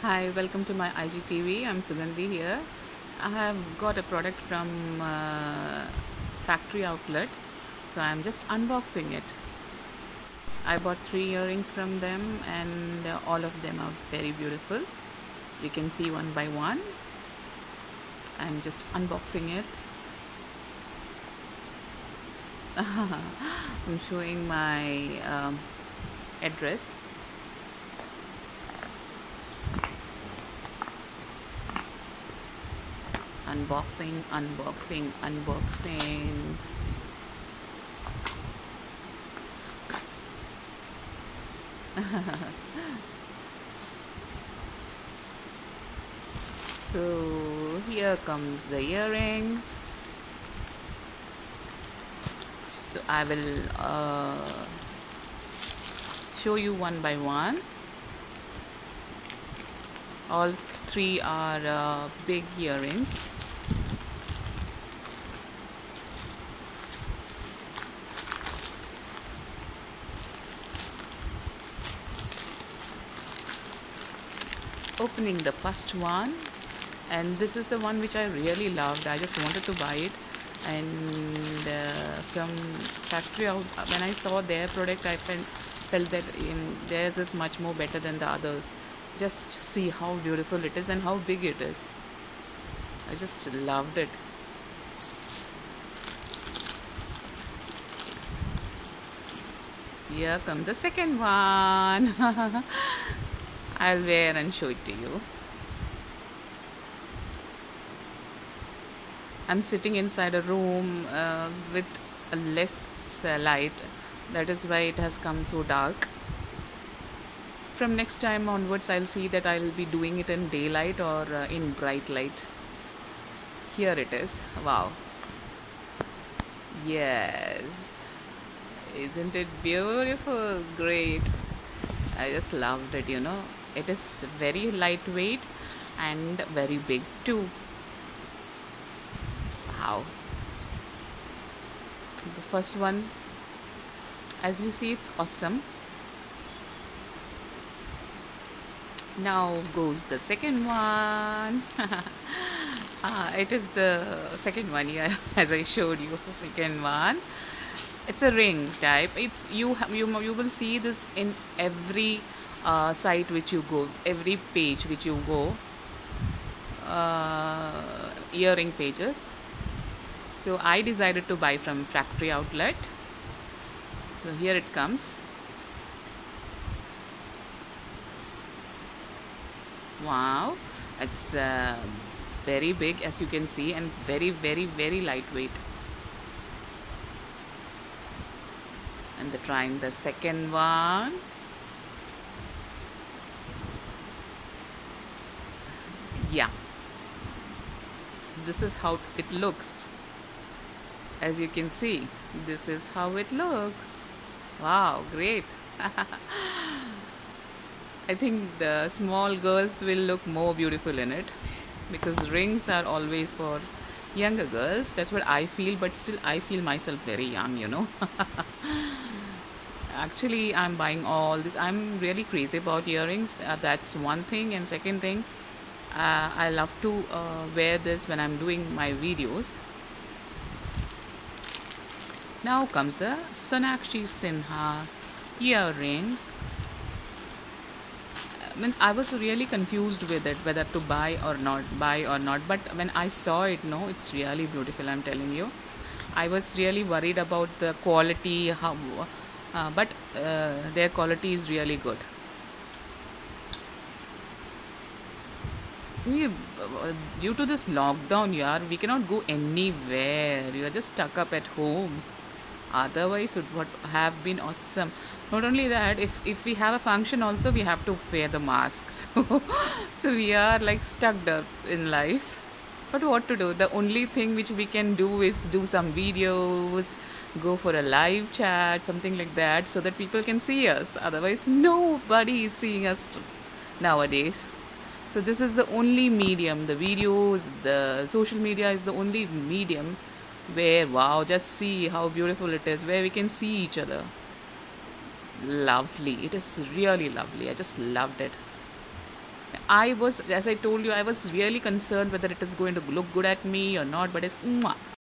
Hi, welcome to my IGTV. I'm Sugandhi here. I have got a product from factory outlet, so I'm just unboxing it. I bought 3 earrings from them, and all of them are very beautiful. You can see one by one. I'm just unboxing it. I'm showing my address. Unboxing. So here comes the earrings. So I will show you one by one. All three are big earrings. Opening the first one, and this is the one which I really loved. I just wanted to buy it, and from factory out, when I saw their product, I felt that theirs is much more better than the others. Just see how beautiful it is and how big it is. I just loved it. Here comes the second one. I'll wear and show it to you. I'm sitting inside a room with a less light. That is why it has come so dark. From next time onwards, I'll see that I'll be doing it in daylight or in bright light. Here it is. Wow. Yes. Isn't it beautiful? Great. I just loved it, It is very lightweight and very big too. Wow. The first one, as you see, it's awesome. Now goes the second one. It is the second one, yeah, as I showed you, the second one. It's a ring type. It's you will see this in every site which you go, every page which you go, earring pages. So I decided to buy from factory outlet. So here it comes. Wow, it's very big, as you can see, and very, very, very lightweight. And trying the second one. Yeah, this is how it looks. As you can see, this is how it looks. Wow, great. I think the small girls will look more beautiful in it, because rings are always for younger girls. That's what I feel, but still I feel myself very young. Actually, I'm buying all this. I'm really crazy about earrings. That's one thing. And second thing, I love to wear this when I'm doing my videos. Now comes the Sonakshi Sinha earring. I was really confused with it, whether to buy or not. But when I saw it, no, it's really beautiful, I'm telling you. I was really worried about the quality, but their quality is really good. Yeah, due to this lockdown, we cannot go anywhere. You are just stuck up at home. Otherwise, it would have been awesome. Not only that, if we have a function also, we have to wear the mask. So we are like stuck up in life. But what to do? The only thing which we can do is do some videos, go for a live chat, something like that, so that people can see us. Otherwise, nobody is seeing us nowadays. So this is the only medium. The videos, the social media is the only medium where, wow, just see how beautiful it is, where we can see each other. Lovely. It is really lovely. I just loved it. I was, as I told you, I was really concerned whether it is going to look good at me or not, but it's mwah.